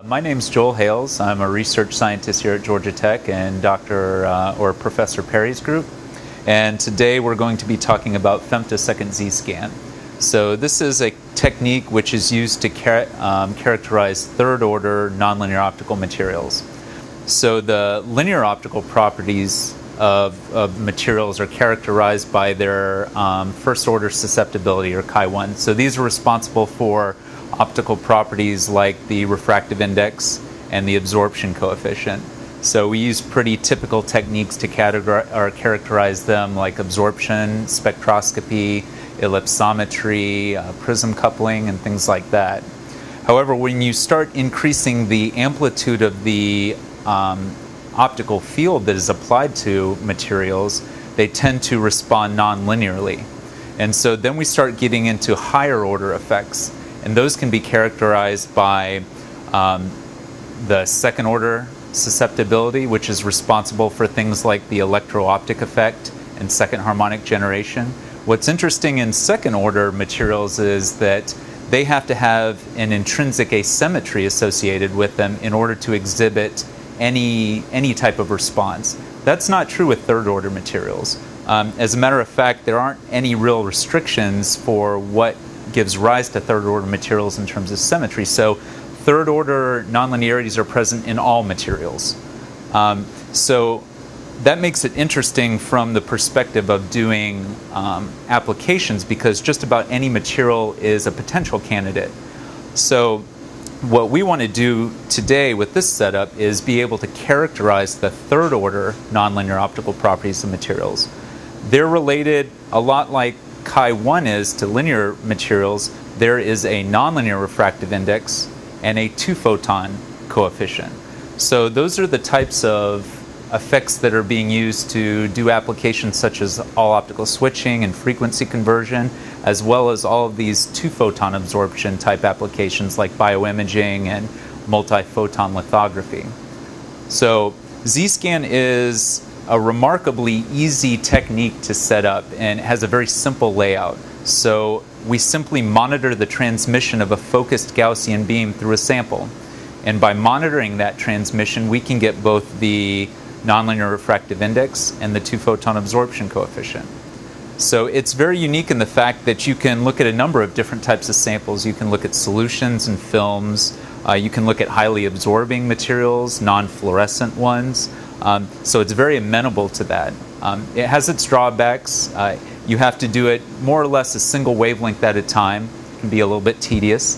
My name's Joel Hales. I'm a research scientist here at Georgia Tech and Professor Perry's group. And today we're going to be talking about Femtosecond Z-Scan. So this is a technique which is used to characterize third-order nonlinear optical materials. So the linear optical properties of materials are characterized by their first-order susceptibility, or Chi1. So these are responsible for optical properties like the refractive index and the absorption coefficient. So we use pretty typical techniques to characterize them, like absorption, spectroscopy, ellipsometry, prism coupling, and things like that. However, when you start increasing the amplitude of the optical field that is applied to materials, they tend to respond non-linearly. And so then we start getting into higher order effects. And those can be characterized by the second order susceptibility, which is responsible for things like the electro-optic effect and second harmonic generation. What's interesting in second order materials is that they have to have an intrinsic asymmetry associated with them in order to exhibit any type of response. That's not true with third order materials. As a matter of fact, there aren't any real restrictions for what gives rise to third order materials in terms of symmetry. So third order nonlinearities are present in all materials. So that makes it interesting from the perspective of doing applications, because just about any material is a potential candidate. So what we want to do today with this setup is be able to characterize the third order nonlinear optical properties of materials. They're related a lot like Chi1 is to linear materials. There is a nonlinear refractive index and a two-photon coefficient. So those are the types of effects that are being used to do applications such as all-optical switching and frequency conversion, as well as all of these two-photon absorption type applications like bioimaging and multi-photon lithography. So Z-Scan is a remarkably easy technique to set up, and it has a very simple layout. So we simply monitor the transmission of a focused Gaussian beam through a sample. And by monitoring that transmission, we can get both the nonlinear refractive index and the two-photon absorption coefficient. So it's very unique in the fact that you can look at a number of different types of samples. You can look at solutions and films. You can look at highly absorbing materials, non-fluorescent ones. So it's very amenable to that. It has its drawbacks. You have to do it more or less a single wavelength at a time. It can be a little bit tedious.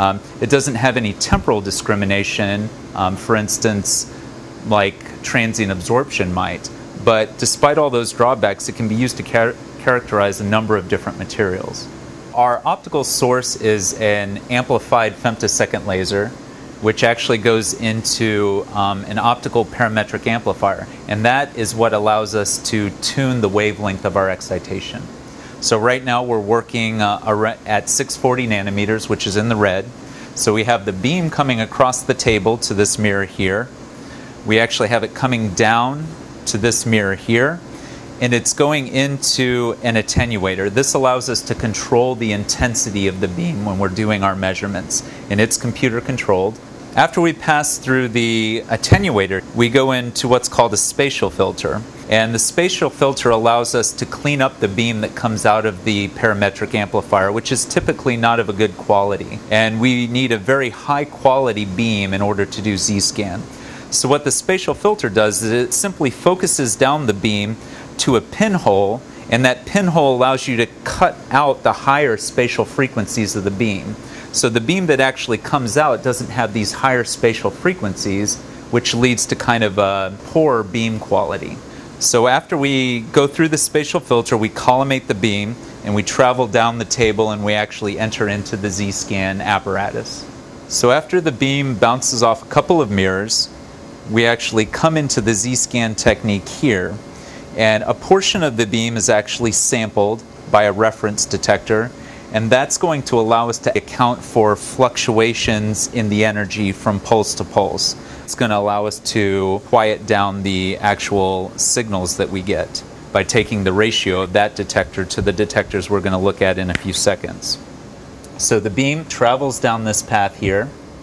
It doesn't have any temporal discrimination, for instance, like transient absorption might. But despite all those drawbacks, it can be used to characterize a number of different materials. Our optical source is an amplified femtosecond laser, which actually goes into an optical parametric amplifier. And that is what allows us to tune the wavelength of our excitation. So right now we're working at 640 nanometers, which is in the red. So we have the beam coming across the table to this mirror here. We actually have it coming down to this mirror here. And it's going into an attenuator. This allows us to control the intensity of the beam when we're doing our measurements. And it's computer controlled. After we pass through the attenuator, we go into what's called a spatial filter. And the spatial filter allows us to clean up the beam that comes out of the parametric amplifier, which is typically not of a good quality. And we need a very high quality beam in order to do Z-Scan. So what the spatial filter does is it simply focuses down the beam to a pinhole, and that pinhole allows you to cut out the higher spatial frequencies of the beam. So the beam that actually comes out doesn't have these higher spatial frequencies, which leads to kind of a poor beam quality. So after we go through the spatial filter, we collimate the beam, and we travel down the table, and we actually enter into the Z-Scan apparatus. So after the beam bounces off a couple of mirrors, we actually come into the Z-Scan technique here. And a portion of the beam is actually sampled by a reference detector, and that's going to allow us to account for fluctuations in the energy from pulse to pulse. It's going to allow us to quiet down the actual signals that we get by taking the ratio of that detector to the detectors we're going to look at in a few seconds. So the beam travels down this path here,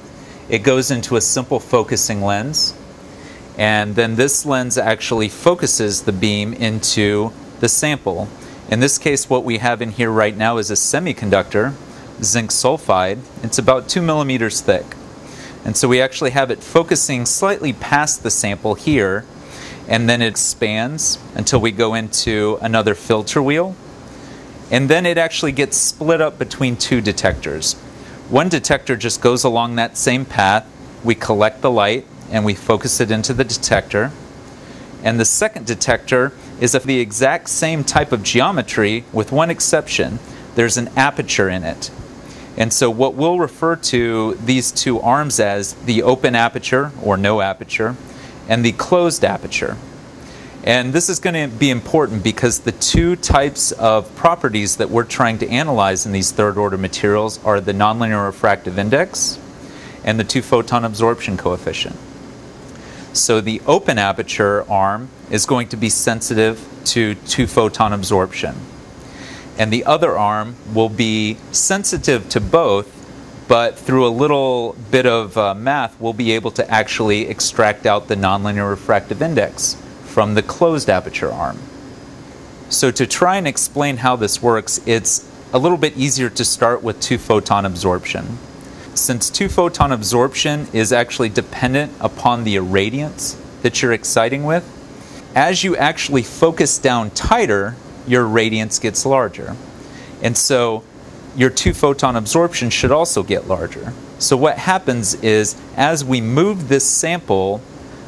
it goes into a simple focusing lens, and then this lens actually focuses the beam into the sample. In this case, what we have in here right now is a semiconductor, zinc sulfide. It's about 2 millimeters thick. And so we actually have it focusing slightly past the sample here, and then it expands until we go into another filter wheel. And then it actually gets split up between two detectors. One detector just goes along that same path. We collect the light and we focus it into the detector. And the second detector is of the exact same type of geometry with one exception. There's an aperture in it. And so what we'll refer to these two arms as the open aperture or no aperture and the closed aperture. And this is going to be important because the two types of properties that we're trying to analyze in these third-order materials are the nonlinear refractive index and the two-photon absorption coefficient. So the open aperture arm is going to be sensitive to two-photon absorption. And the other arm will be sensitive to both, but through a little bit of math, we'll be able to actually extract out the nonlinear refractive index from the closed aperture arm. So to try and explain how this works, it's a little bit easier to start with two-photon absorption. Since two-photon absorption is actually dependent upon the irradiance that you're exciting with, as you actually focus down tighter, your irradiance gets larger. And so your two-photon absorption should also get larger. So what happens is, as we move this sample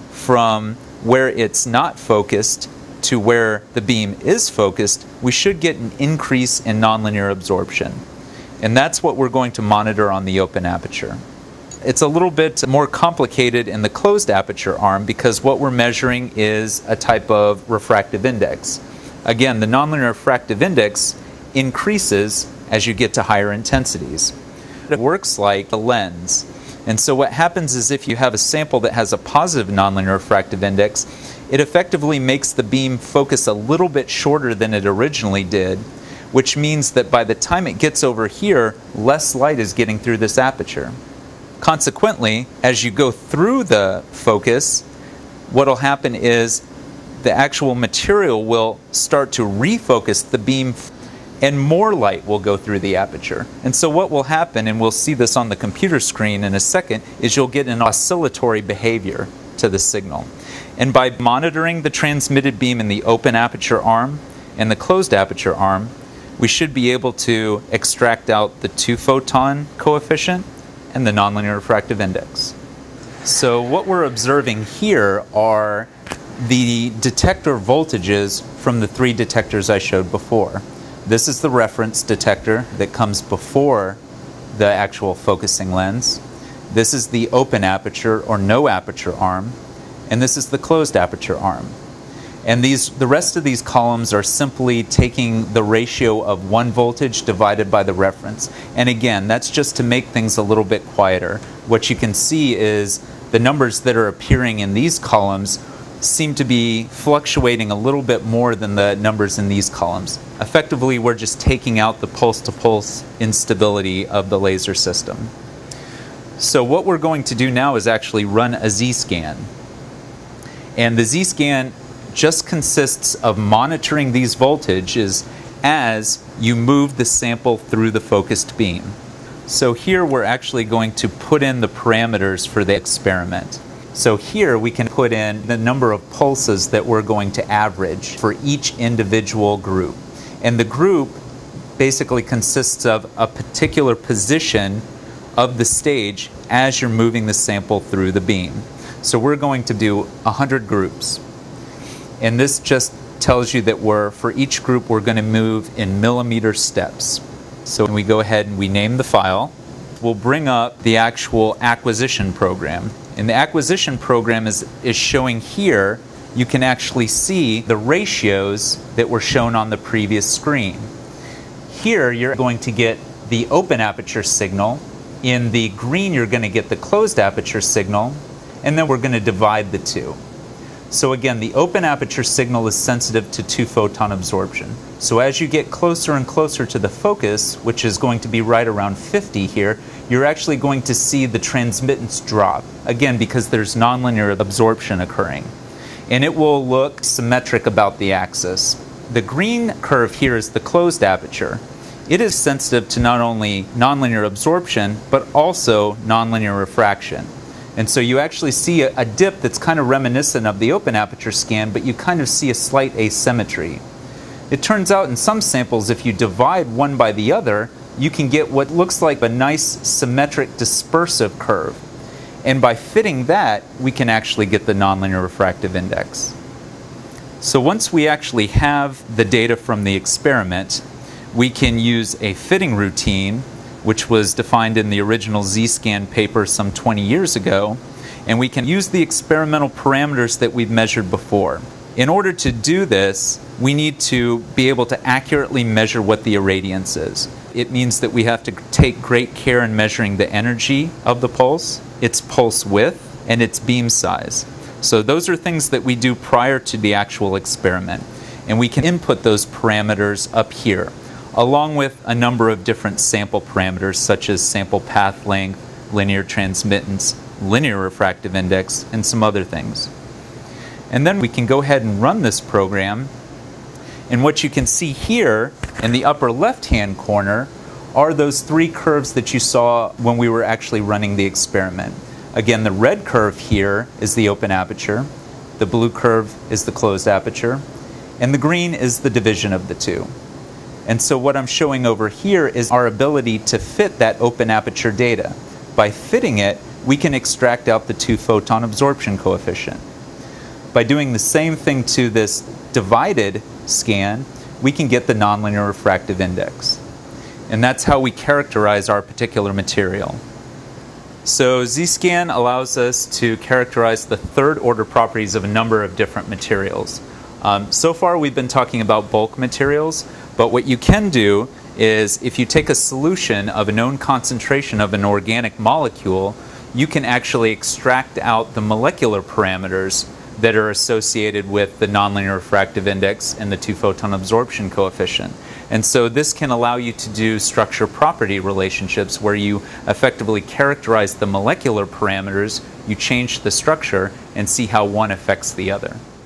from where it's not focused to where the beam is focused, we should get an increase in nonlinear absorption. And that's what we're going to monitor on the open aperture. It's a little bit more complicated in the closed aperture arm because what we're measuring is a type of refractive index. Again, the nonlinear refractive index increases as you get to higher intensities. It works like a lens. And so what happens is if you have a sample that has a positive nonlinear refractive index, it effectively makes the beam focus a little bit shorter than it originally did, which means that by the time it gets over here, less light is getting through this aperture. Consequently, as you go through the focus, what will happen is the actual material will start to refocus the beam and more light will go through the aperture. And so what will happen, and we'll see this on the computer screen in a second, is you'll get an oscillatory behavior to the signal. And by monitoring the transmitted beam in the open aperture arm and the closed aperture arm, we should be able to extract out the two-photon coefficient and the nonlinear refractive index. So what we're observing here are the detector voltages from the three detectors I showed before. This is the reference detector that comes before the actual focusing lens. This is the open aperture or no aperture arm, and this is the closed aperture arm. And the rest of these columns are simply taking the ratio of one voltage divided by the reference. And again, that's just to make things a little bit quieter. What you can see is the numbers that are appearing in these columns seem to be fluctuating a little bit more than the numbers in these columns. Effectively, we're just taking out the pulse-to-pulse instability of the laser system. So what we're going to do now is actually run a Z-scan. And the Z-scan just consists of monitoring these voltages as you move the sample through the focused beam. So here we're actually going to put in the parameters for the experiment. So here we can put in the number of pulses that we're going to average for each individual group. And the group basically consists of a particular position of the stage as you're moving the sample through the beam. So we're going to do 100 groups. And this just tells you that for each group we're going to move in millimeter steps. So when we go ahead and we name the file, we'll bring up the actual acquisition program. And the acquisition program is showing here, you can actually see the ratios that were shown on the previous screen. Here you're going to get the open aperture signal. In the green you're going to get the closed aperture signal. And then we're going to divide the two. So again, the open aperture signal is sensitive to 2-photon absorption. So as you get closer and closer to the focus, which is going to be right around 50 here, you're actually going to see the transmittance drop, again because there's nonlinear absorption occurring. And it will look symmetric about the axis. The green curve here is the closed aperture. It is sensitive to not only nonlinear absorption, but also nonlinear refraction. And so you actually see a dip that's kind of reminiscent of the open aperture scan, but you kind of see a slight asymmetry. It turns out in some samples, if you divide one by the other, you can get what looks like a nice symmetric dispersive curve. And by fitting that, we can actually get the nonlinear refractive index. So once we actually have the data from the experiment, we can use a fitting routine, which was defined in the original Z-Scan paper some 20 years ago, and we can use the experimental parameters that we've measured before. In order to do this, we need to be able to accurately measure what the irradiance is. It means that we have to take great care in measuring the energy of the pulse, its pulse width, and its beam size. So those are things that we do prior to the actual experiment, and we can input those parameters up here, along with a number of different sample parameters such as sample path length, linear transmittance, linear refractive index, and some other things. And then we can go ahead and run this program, and what you can see here in the upper left-hand corner are those three curves that you saw when we were actually running the experiment. Again, the red curve here is the open aperture, the blue curve is the closed aperture, and the green is the division of the two. And so what I'm showing over here is our ability to fit that open aperture data. By fitting it, we can extract out the 2-photon absorption coefficient. By doing the same thing to this divided scan, we can get the nonlinear refractive index. And that's how we characterize our particular material. So Z-Scan allows us to characterize the third-order properties of a number of different materials. So far we've been talking about bulk materials, but what you can do is if you take a solution of a known concentration of an organic molecule, you can actually extract out the molecular parameters that are associated with the nonlinear refractive index and the 2-photon absorption coefficient. And so this can allow you to do structure-property relationships where you effectively characterize the molecular parameters, you change the structure, and see how one affects the other.